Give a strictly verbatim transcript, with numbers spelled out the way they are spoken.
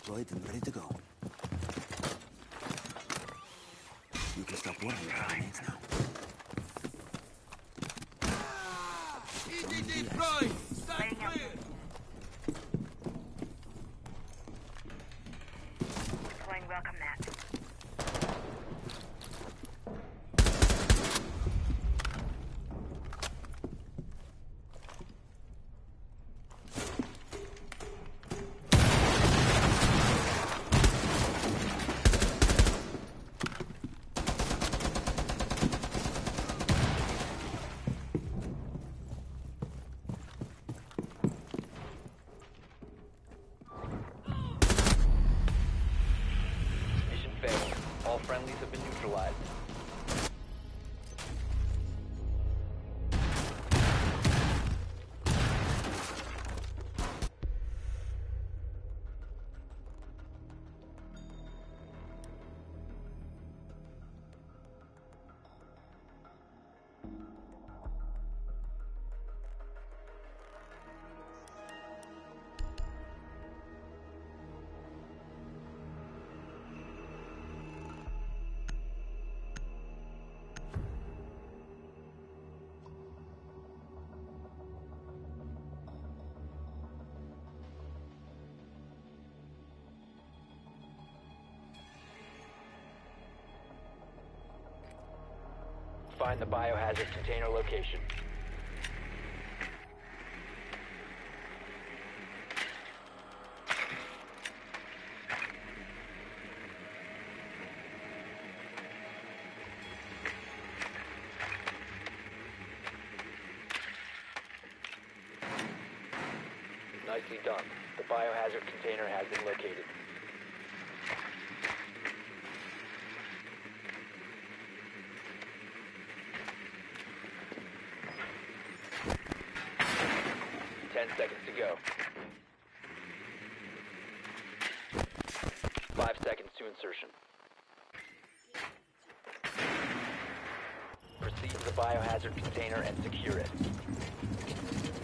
deployed and ready to go. You can stop one of your grenades now. E D D Prime! Stand clear! Deploying welcome mat. All friendlies have been neutralized. Find the biohazard container location. Nicely done. The biohazard container has been located. Ten seconds to go. Five seconds to insertion. Proceed to the biohazard container and secure it.